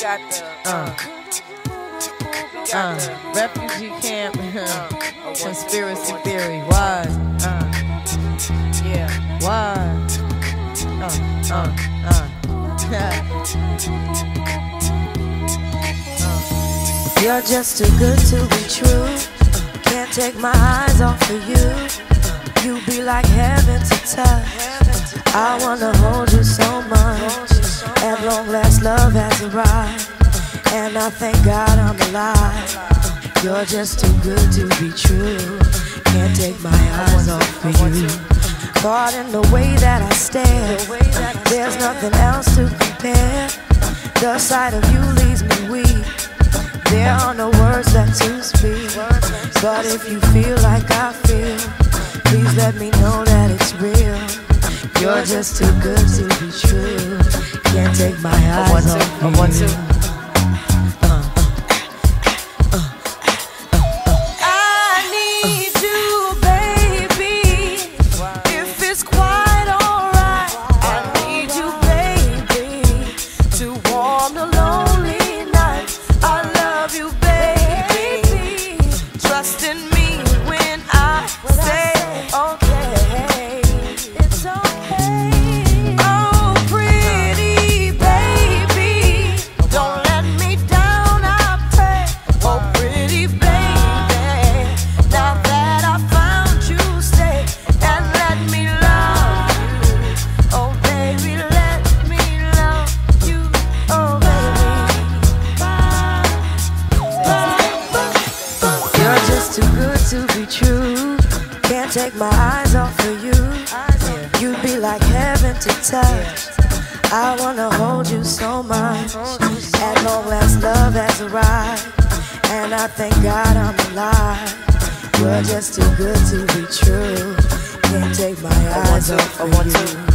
refugee camp, conspiracy theory. Why? Why? You're just too good to be true. Can't take my eyes off of you. You be like heaven to touch. I wanna hold you so much. At long last, love has arrived, and I thank God I'm alive. You're just too good to be true. Can't take my eyes off of you. Caught in the way that I stare, there's nothing else to compare. The sight of you leaves me weak. There are no words left to speak. But if you feel like I feel, please let me know that it's real. You're just too good to be true. Can't take my eyes off you. Too good to be true. Can't take my eyes off of you. You'd be like heaven to touch. I wanna hold you so much. At long last, love has arrived, and I thank God I'm alive. You're just too good to be true. Can't take my eyes off of you.